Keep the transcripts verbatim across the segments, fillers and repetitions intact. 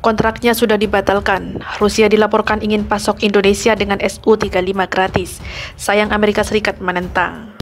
Kontraknya sudah dibatalkan. Rusia dilaporkan ingin pasok Indonesia dengan S U tiga puluh lima gratis. Sayang Amerika Serikat menentang.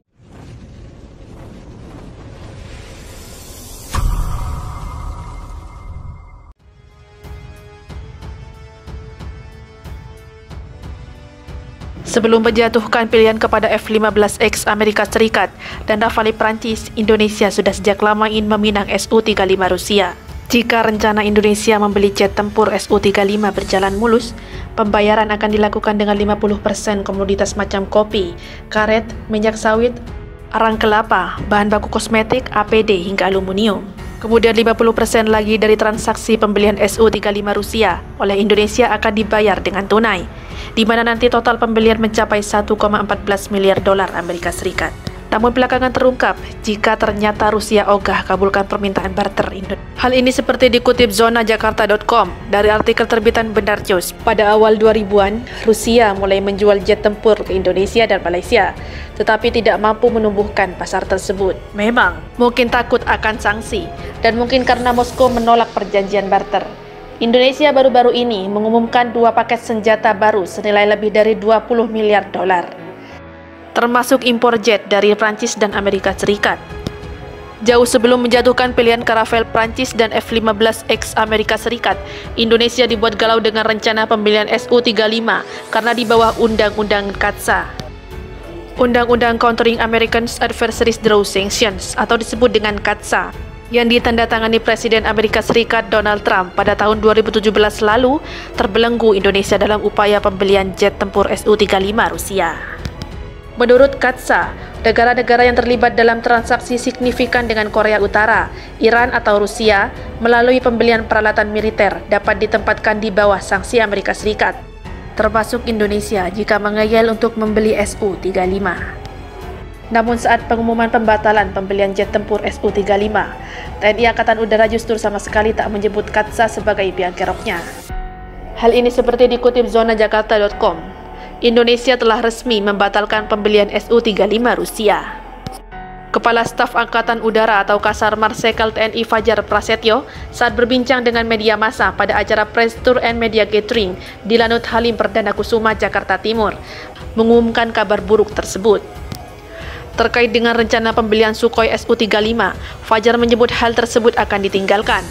Sebelum menjatuhkan pilihan kepada F lima belas X Amerika Serikat dan Rafale Prancis, Indonesia sudah sejak lama ingin meminang S U tiga puluh lima Rusia. Jika rencana Indonesia membeli jet tempur S U tiga puluh lima berjalan mulus, pembayaran akan dilakukan dengan lima puluh persen komoditas macam kopi, karet, minyak sawit, arang kelapa, bahan baku kosmetik, A P D, hingga aluminium. Kemudian lima puluh persen lagi dari transaksi pembelian S U tiga puluh lima Rusia oleh Indonesia akan dibayar dengan tunai, di mana nanti total pembelian mencapai satu koma satu empat miliar dolar Amerika Serikat. Namun belakangan terungkap jika ternyata Rusia ogah kabulkan permintaan barter Indonesia. Hal ini seperti dikutip zona jakarta titik com dari artikel terbitan Benar News. Pada awal dua ribuan, Rusia mulai menjual jet tempur ke Indonesia dan Malaysia, tetapi tidak mampu menumbuhkan pasar tersebut. Memang, mungkin takut akan sanksi, dan mungkin karena Moskow menolak perjanjian barter. Indonesia baru-baru ini mengumumkan dua paket senjata baru senilai lebih dari dua puluh miliar dolar. Termasuk impor jet dari Prancis dan Amerika Serikat. Jauh sebelum menjatuhkan pilihan ke Rafale Prancis dan F lima belas X Amerika Serikat, Indonesia dibuat galau dengan rencana pembelian S U tiga puluh lima karena di bawah Undang-Undang CAATSA, Undang-Undang Countering American Adversaries Draw Sanctions, atau disebut dengan CAATSA, yang ditandatangani Presiden Amerika Serikat Donald Trump pada tahun dua ribu tujuh belas lalu, terbelenggu Indonesia dalam upaya pembelian jet tempur S U tiga puluh lima Rusia. Menurut CAATSA, negara-negara yang terlibat dalam transaksi signifikan dengan Korea Utara, Iran atau Rusia melalui pembelian peralatan militer dapat ditempatkan di bawah sanksi Amerika Serikat, termasuk Indonesia jika mengeyel untuk membeli S U tiga puluh lima. Namun saat pengumuman pembatalan pembelian jet tempur S U tiga puluh lima, T N I Angkatan Udara justru sama sekali tak menyebut CAATSA sebagai biang keroknya. Hal ini seperti dikutip zona jakarta titik com. Indonesia telah resmi membatalkan pembelian S U tiga puluh lima Rusia. Kepala Staf Angkatan Udara atau Kasar Marsikal T N I Fajar Prasetyo saat berbincang dengan media massa pada acara Press Tour and Media Gathering di Lanut Halim Perdana Kusuma, Jakarta Timur, mengumumkan kabar buruk tersebut. Terkait dengan rencana pembelian Sukhoi S U tiga puluh lima, Fajar menyebut hal tersebut akan ditinggalkan.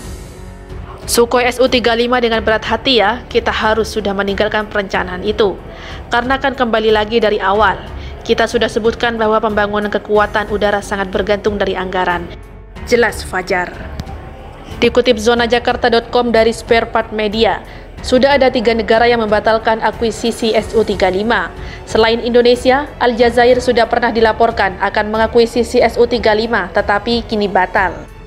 Sukhoi S U tiga puluh lima dengan berat hati ya, kita harus sudah meninggalkan perencanaan itu. Karena akan kembali lagi dari awal. Kita sudah sebutkan bahwa pembangunan kekuatan udara sangat bergantung dari anggaran. Jelas Fajar. Dikutip zona jakarta titik com dari Spare Part Media, sudah ada tiga negara yang membatalkan akuisisi S U tiga puluh lima. Selain Indonesia, Aljazair sudah pernah dilaporkan akan mengakuisisi S U tiga puluh lima, tetapi kini batal.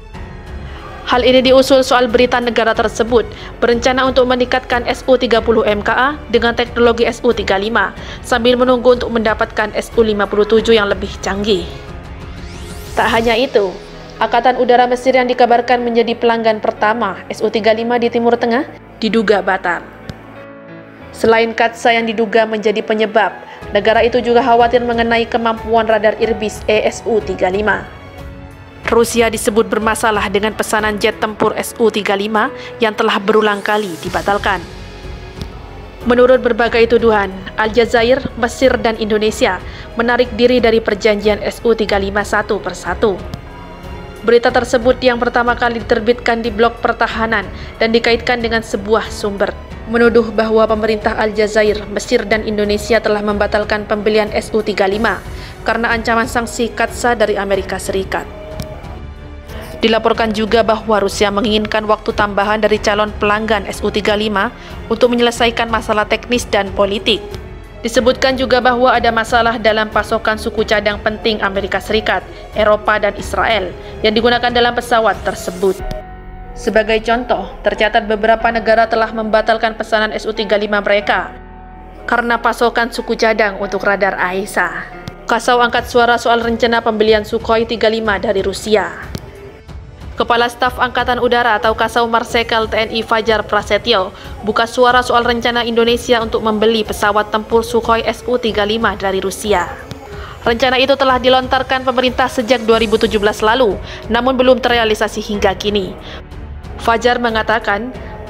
Hal ini diusul soal berita negara tersebut berencana untuk meningkatkan S U tiga puluh M K A dengan teknologi S U tiga puluh lima sambil menunggu untuk mendapatkan S U lima puluh tujuh yang lebih canggih. Tak hanya itu, Angkatan Udara Mesir yang dikabarkan menjadi pelanggan pertama S U tiga puluh lima di Timur Tengah diduga batal. Selain CAATSA yang diduga menjadi penyebab, negara itu juga khawatir mengenai kemampuan radar Irbis E S U tiga puluh lima. Rusia disebut bermasalah dengan pesanan jet tempur S U tiga puluh lima yang telah berulang kali dibatalkan. Menurut berbagai tuduhan, Aljazair, Mesir, dan Indonesia menarik diri dari perjanjian S U tiga puluh lima satu persatu. Berita tersebut yang pertama kali diterbitkan di blog pertahanan dan dikaitkan dengan sebuah sumber, menuduh bahwa pemerintah Aljazair, Mesir, dan Indonesia telah membatalkan pembelian S U tiga puluh lima karena ancaman sanksi CAATSA dari Amerika Serikat. Dilaporkan juga bahwa Rusia menginginkan waktu tambahan dari calon pelanggan S U tiga puluh lima untuk menyelesaikan masalah teknis dan politik. Disebutkan juga bahwa ada masalah dalam pasokan suku cadang penting Amerika Serikat, Eropa, dan Israel yang digunakan dalam pesawat tersebut. Sebagai contoh, tercatat beberapa negara telah membatalkan pesanan S U tiga puluh lima mereka karena pasokan suku cadang untuk radar A E S A. Kasau angkat suara soal rencana pembelian Sukhoi tiga puluh lima dari Rusia. Kepala Staf Angkatan Udara atau Kasau Marsikal T N I Fajar Prasetyo buka suara soal rencana Indonesia untuk membeli pesawat tempur Sukhoi S U tiga puluh lima dari Rusia. Rencana itu telah dilontarkan pemerintah sejak dua ribu tujuh belas lalu, namun belum terrealisasi hingga kini. Fajar mengatakan,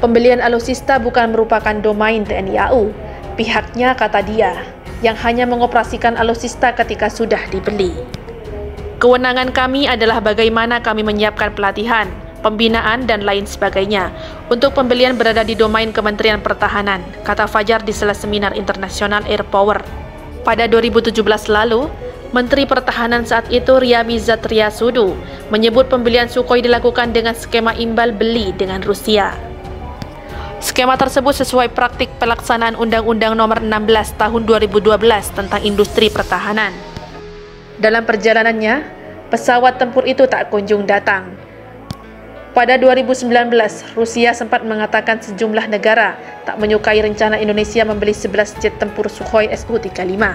Pembelian alutsista bukan merupakan domain T N I A U. Pihaknya, kata dia, yang hanya mengoperasikan alutsista ketika sudah dibeli. Kewenangan kami adalah bagaimana kami menyiapkan pelatihan, pembinaan, dan lain sebagainya. Untuk pembelian berada di domain Kementerian Pertahanan, kata Fajar di sela seminar internasional Air Power. Pada dua ribu tujuh belas lalu, Menteri Pertahanan saat itu Ryamizat Riasudu menyebut pembelian Sukhoi dilakukan dengan skema imbal beli dengan Rusia. Skema tersebut sesuai praktik pelaksanaan Undang-Undang Nomor enam belas Tahun dua ribu dua belas tentang industri pertahanan. Dalam perjalanannya, pesawat tempur itu tak kunjung datang. Pada dua ribu sembilan belas, Rusia sempat mengatakan sejumlah negara tak menyukai rencana Indonesia membeli sebelas jet tempur Sukhoi S U tiga puluh lima.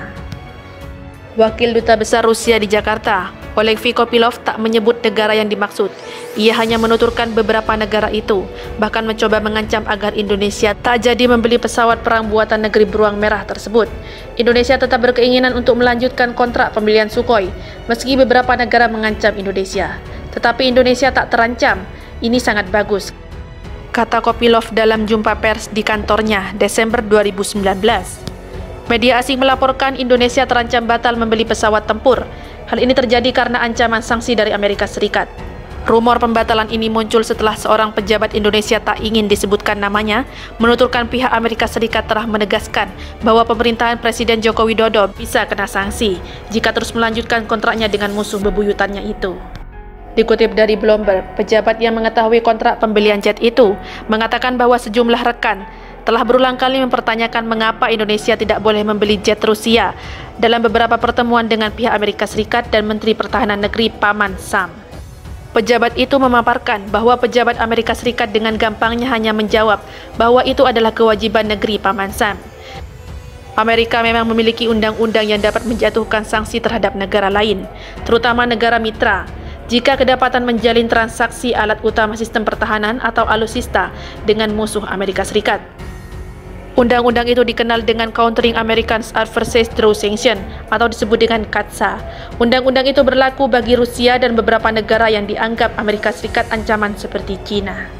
Wakil Duta Besar Rusia di Jakarta, Oleg Vikopilov, tak menyebut negara yang dimaksud. Ia hanya menuturkan beberapa negara itu, bahkan mencoba mengancam agar Indonesia tak jadi membeli pesawat perang buatan negeri beruang merah tersebut. Indonesia tetap berkeinginan untuk melanjutkan kontrak pembelian Sukhoi, meski beberapa negara mengancam Indonesia. Tetapi Indonesia tak terancam. Ini sangat bagus, kata Kopilov dalam jumpa pers di kantornya Desember dua ribu sembilan belas. Media asing melaporkan Indonesia terancam batal membeli pesawat tempur. Hal ini terjadi karena ancaman sanksi dari Amerika Serikat. Rumor pembatalan ini muncul setelah seorang pejabat Indonesia tak ingin disebutkan namanya, menuturkan pihak Amerika Serikat telah menegaskan bahwa pemerintahan Presiden Joko Widodo bisa kena sanksi jika terus melanjutkan kontraknya dengan musuh bebuyutannya itu. Dikutip dari Bloomberg, pejabat yang mengetahui kontrak pembelian jet itu mengatakan bahwa sejumlah rekan telah berulang kali mempertanyakan mengapa Indonesia tidak boleh membeli jet Rusia dalam beberapa pertemuan dengan pihak Amerika Serikat dan Menteri Pertahanan Negeri Paman Sam. Pejabat itu memaparkan bahwa pejabat Amerika Serikat dengan gampangnya hanya menjawab bahwa itu adalah kewajiban negeri Paman Sam. Amerika memang memiliki undang-undang yang dapat menjatuhkan sanksi terhadap negara lain, terutama negara mitra, jika kedapatan menjalin transaksi alat utama sistem pertahanan atau alutsista dengan musuh Amerika Serikat. Undang-undang itu dikenal dengan Countering American Adversaries Through Sanction atau disebut dengan CAATSA. Undang-undang itu berlaku bagi Rusia dan beberapa negara yang dianggap Amerika Serikat ancaman seperti China.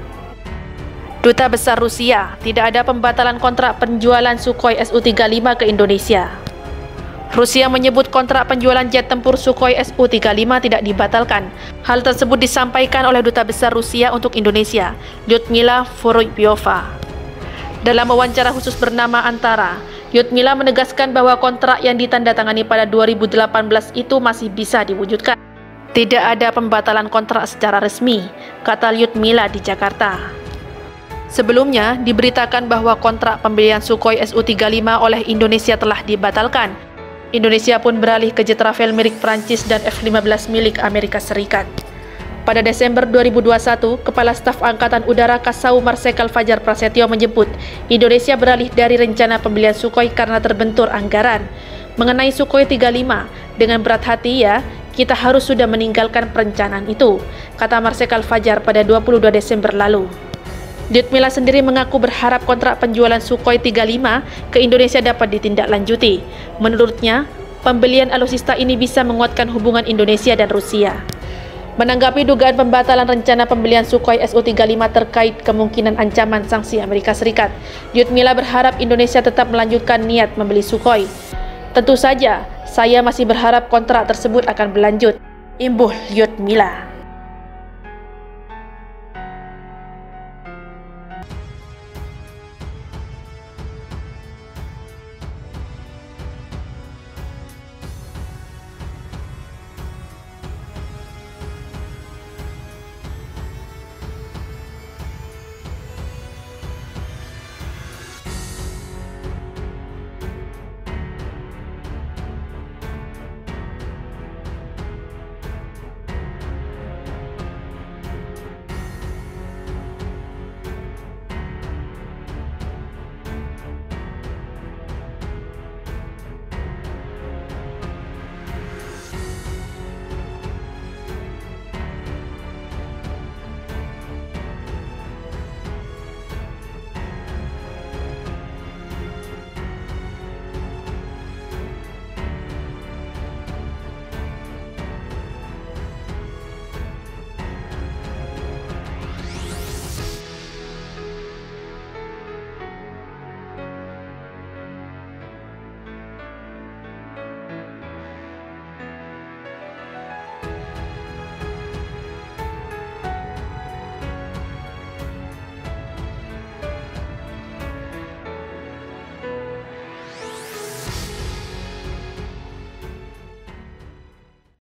Duta Besar Rusia, tidak ada pembatalan kontrak penjualan Sukhoi S U tiga puluh lima ke Indonesia. Rusia menyebut kontrak penjualan jet tempur Sukhoi S U tiga puluh lima tidak dibatalkan. Hal tersebut disampaikan oleh Duta Besar Rusia untuk Indonesia, Lyudmila Vorobyova. Dalam wawancara khusus bernama Antara, Lyudmila menegaskan bahwa kontrak yang ditandatangani pada dua ribu delapan belas itu masih bisa diwujudkan. Tidak ada pembatalan kontrak secara resmi, kata Lyudmila di Jakarta. Sebelumnya, diberitakan bahwa kontrak pembelian Sukhoi S U tiga puluh lima oleh Indonesia telah dibatalkan. Indonesia pun beralih ke jet Rafale milik Prancis dan F lima belas milik Amerika Serikat. Pada Desember dua ribu dua puluh satu, Kepala Staf Angkatan Udara Kasau Marsikal Fajar Prasetyo menyebut Indonesia beralih dari rencana pembelian Sukhoi karena terbentur anggaran. Mengenai Sukhoi tiga puluh lima, dengan berat hati ya, kita harus sudah meninggalkan perencanaan itu, kata Marsikal Fajar pada dua puluh dua Desember lalu. Lyudmila sendiri mengaku berharap kontrak penjualan Sukhoi tiga puluh lima ke Indonesia dapat ditindaklanjuti. Menurutnya, pembelian alutsista ini bisa menguatkan hubungan Indonesia dan Rusia. Menanggapi dugaan pembatalan rencana pembelian Sukhoi S U tiga puluh lima terkait kemungkinan ancaman sanksi Amerika Serikat, Lyudmila berharap Indonesia tetap melanjutkan niat membeli Sukhoi. Tentu saja, saya masih berharap kontrak tersebut akan berlanjut, imbuh Lyudmila.